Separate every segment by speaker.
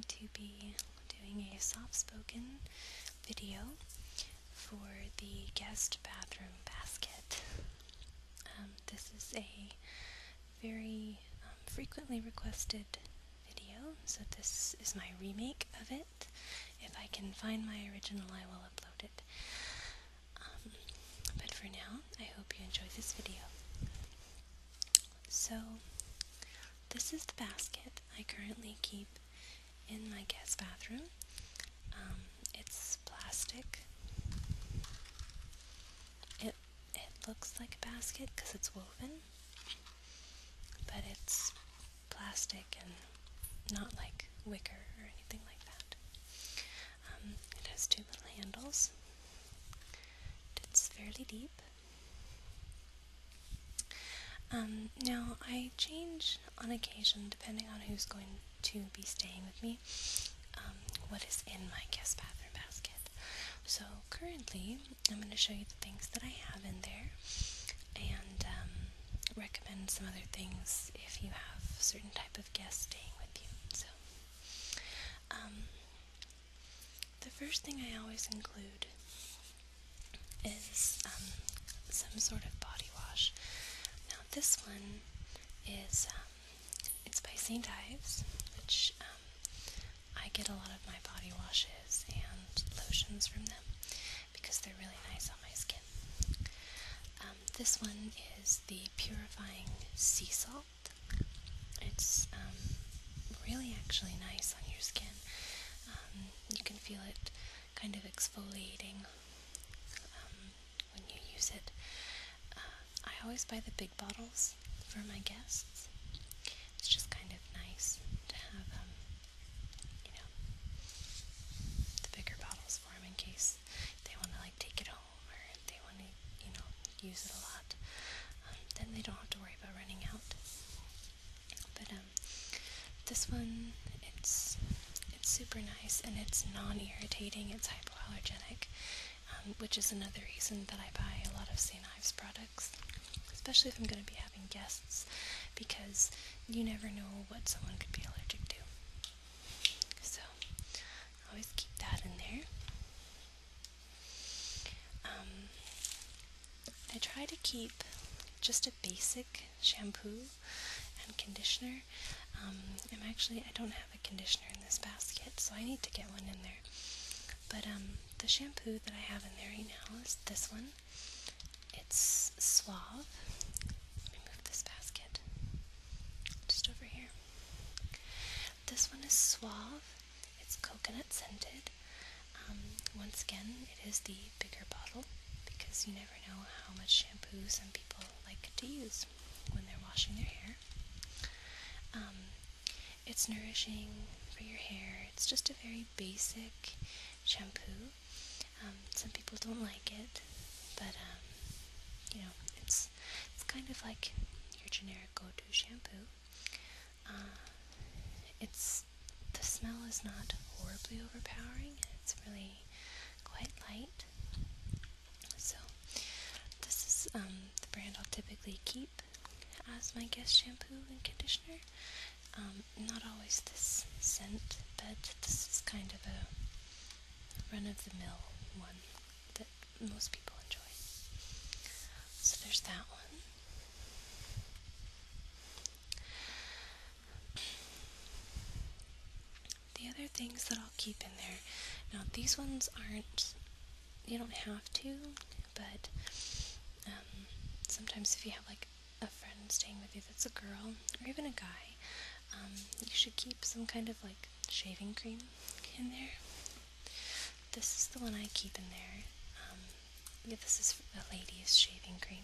Speaker 1: to be doing a soft-spoken video for the guest bathroom basket. This is a very frequently requested video, so this is my remake of it. If I can find my original, I will upload it. But for now, I hope you enjoy this video. So, this is the basket I currently keep in my guest bathroom. It's plastic. It looks like a basket because it's woven, but it's plastic and not like wicker or anything like that. It has two little handles. It's fairly deep. Now, I change on occasion, depending on who's going to be staying with me, what is in my guest bathroom basket. So currently, I'm going to show you the things that I have in there, and recommend some other things if you have a certain type of guest staying with you. So, the first thing I always include is some sort of body wash. Now this one is, it's by St. Ives, which I get a lot of my body washes and lotions from them because they're really nice on my skin. This one is the Purifying Sea Salt. It's really actually nice on your skin. You can feel it kind of exfoliating when you use it. I always buy the big bottles for my guests. It's just kind of nice to have, the bigger bottles for them in case they want to like take it home or they want to, use it a lot. Then they don't have to worry about running out. But this one, it's super nice and it's non-irritating. It's hypoallergenic, which is another reason that I buy a lot of St. Ives products, especially if I'm going to be having guests, because you never know what someone could be allergic to. So, always keep that in there. I try to keep just a basic shampoo and conditioner. I don't have a conditioner in this basket, so I need to get one in there. But the shampoo that I have in there right now is this one. It's Suave. Let me move this basket just over here. This one is Suave. It's coconut scented. Once again, it is the bigger bottle because you never know how much shampoo some people like to use when they're washing their hair. It's nourishing for your hair. It's just a very basic shampoo. Some people don't like it, but it's kind of like your generic go-to shampoo. The smell is not horribly overpowering. It's really quite light. So this is the brand I'll typically keep as my guest shampoo and conditioner. Not always this scent, but this is kind of a run-of-the-mill one that most people enjoy. So there's that one. The other things that I'll keep in there, now these ones aren't, you don't have to, but sometimes if you have like a friend staying with you that's a girl, or even a guy, you should keep some kind of like shaving cream in there. This is the one I keep in there. This is a lady's shaving cream,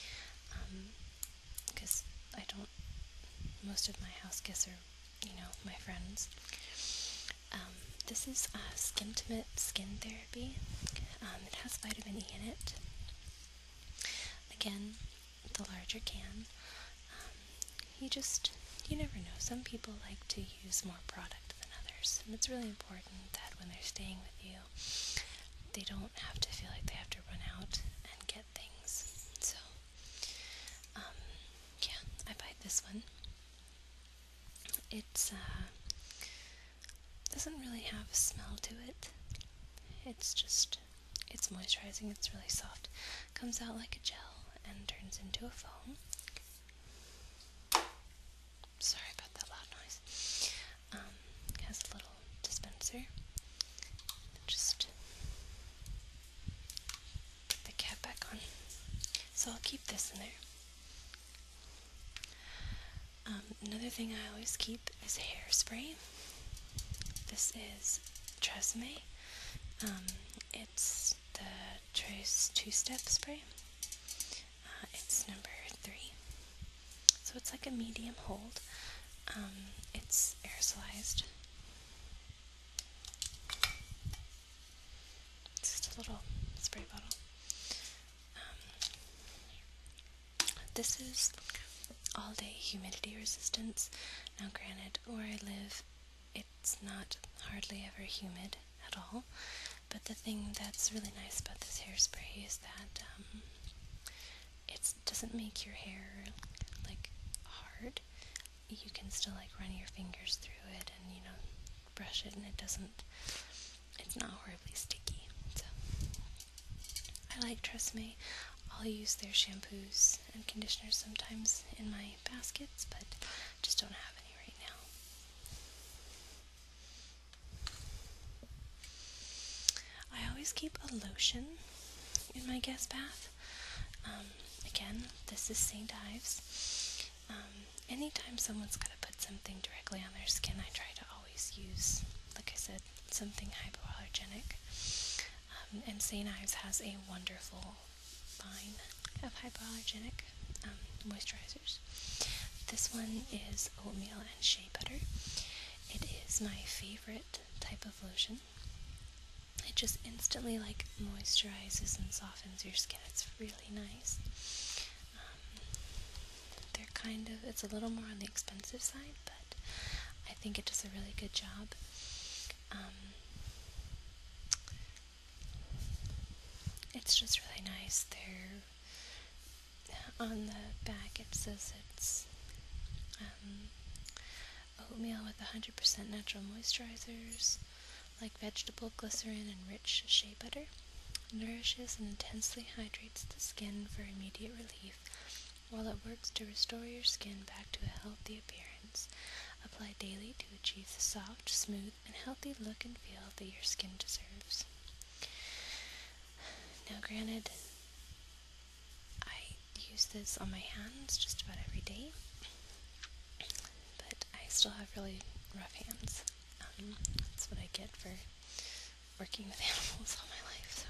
Speaker 1: because most of my house guests are, my friends. This is Skintimate Skin Therapy. It has vitamin E in it. Again, the larger can. You never know. Some people like to use more product than others, and it's really important that when they're staying with you, they don't have to feel like they have to run out and get things. So, yeah, I buy this one. It's doesn't really have a smell to it. It's moisturizing, it's really soft. Comes out like a gel and turns into a foam. Sorry about that loud noise. Has a little dispenser. Just put the cap back on. So I'll keep this in there. Another thing I always keep is hairspray. This is Tresemme. It's the Trace 2-step spray. It's number 3. So it's like a medium hold. It's aerosolized. It's just a little spray bottle. This is all-day humidity resistance. Now granted, where I live, it's not hardly ever humid at all, but the thing that's really nice about this hairspray is that it doesn't make your hair like hard. You can still like run your fingers through it and brush it, and it's not horribly sticky. So I like Tresemme. I'll use their shampoos and conditioners sometimes in my baskets, but just don't have any right now. I always keep a lotion in my guest bath. Again, this is St. Ives. Anytime someone's got to put something directly on their skin, I try to always use, like I said, something hypoallergenic. And St. Ives has a wonderful line of hypoallergenic moisturizers. This one is oatmeal and shea butter. It is my favorite type of lotion. It just instantly moisturizes and softens your skin. It's really nice. It's a little more on the expensive side, but I think it does a really good job. It's just really nice. On the back it says it's oatmeal with 100% natural moisturizers, like vegetable glycerin and rich shea butter. Nourishes and intensely hydrates the skin for immediate relief, while it works to restore your skin back to a healthy appearance. Apply daily to achieve the soft, smooth, and healthy look and feel that your skin deserves. Now granted, I use this on my hands just about every day, but I still have really rough hands. That's what I get for working with animals all my life.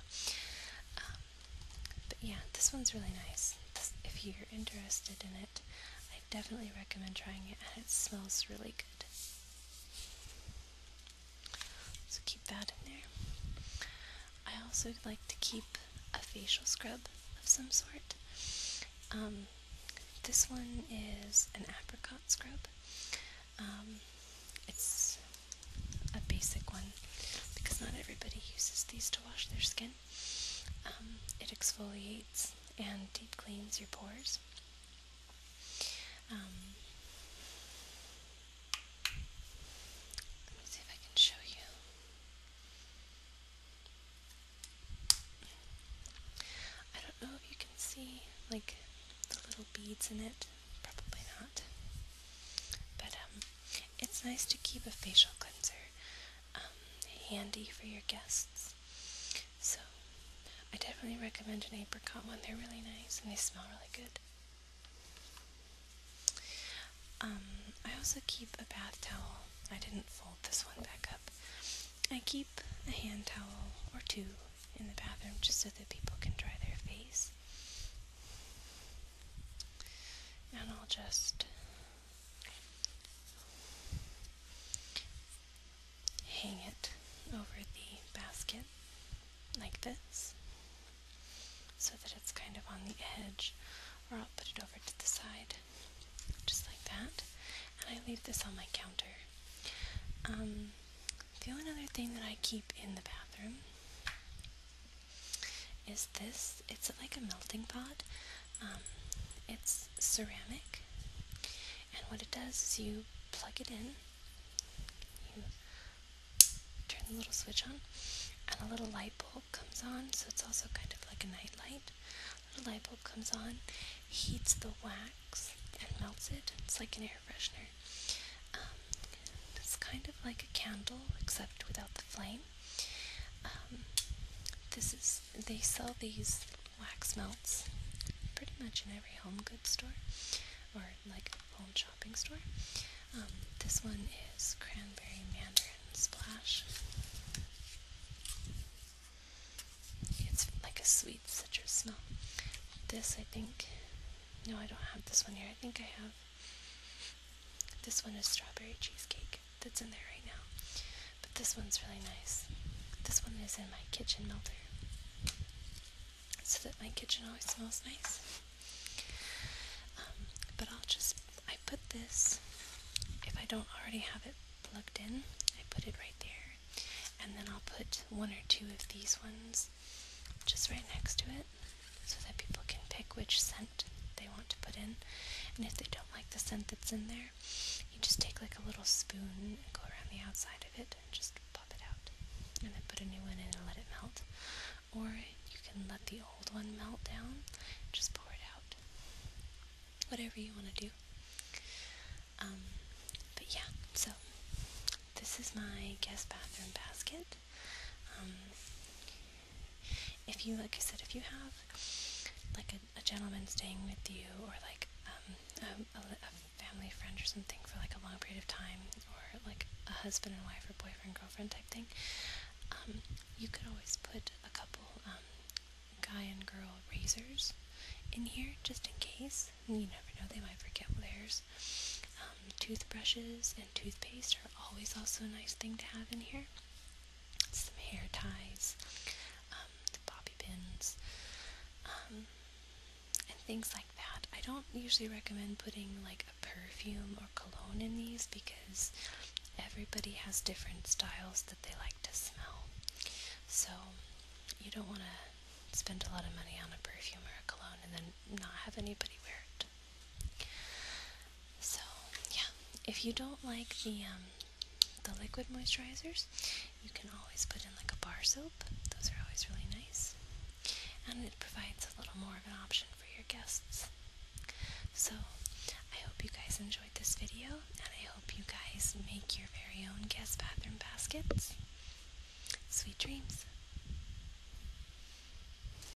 Speaker 1: But yeah, this one's really nice. If you're interested in it, I definitely recommend trying it, and it smells really good. So keep that in there. I also like to keep a facial scrub of some sort. This one is an apricot scrub. It's a basic one because not everybody uses these to wash their skin. It exfoliates and deep cleans your pores. Let me see if I can show you. I don't know if you can see the little beads in it. Probably not. But it's nice to keep a facial cleanser handy for your guests. So I definitely recommend an apricot one. They're really nice and they smell really good. I also keep a bath towel. I didn't fold this one back up. I keep a hand towel or two in the bathroom just so that people can dry their face. And I'll just hang it over the basket like this so that it's kind of on the edge, or I'll put it over to the side just like that, and I leave this on my counter. The only other thing that I keep in the bathroom is this. It's like a melting pot. It's ceramic, and what it does is you plug it in, you little switch on, and a little light bulb comes on, so it's also kind of like a night light. A little light bulb comes on, heats the wax, and melts it. It's like an air freshener. It's kind of like a candle, except without the flame. They sell these wax melts pretty much in every home goods store, or like home shopping store. This one is Cranberry Mandarin Splash. It's like a sweet citrus smell. This, I think, no, I don't have this one here. I think I have, this one is Strawberry Cheesecake that's in there right now. But this one's really nice. This one is in my kitchen melter, so that my kitchen always smells nice. But I put this, if I don't already have it plugged in, I put it right there. And then I'll put one or two of these ones just right next to it, so that people can pick which scent they want to put in. And if they don't like the scent that's in there, you just take like a little spoon and go around the outside of it and just pop it out. And then put a new one in and let it melt. Or you can let the old one melt down, just pour it out. Whatever you want to do. But yeah, so this is my guest bathroom basket. If you, like I said, if you have like a gentleman staying with you, or like a family friend or something for like a long period of time, or like a husband and wife or boyfriend girlfriend type thing, you could always put a couple guy and girl razors in here just in case. You never know, they might forget theirs. Toothbrushes and toothpaste are always also a nice thing to have in here. Some hair ties, bobby pins, and things like that. I don't usually recommend putting like a perfume or cologne in these, because everybody has different styles that they like to smell. So you don't want to spend a lot of money on a perfume or a cologne and then not have anybody wear it. So yeah, if you don't like the liquid moisturizers, you can always put in like a bar soap. Those are always really nice, and it provides a little more of an option for your guests. So I hope you guys enjoyed this video, and I hope you guys make your very own guest bathroom baskets. Sweet dreams.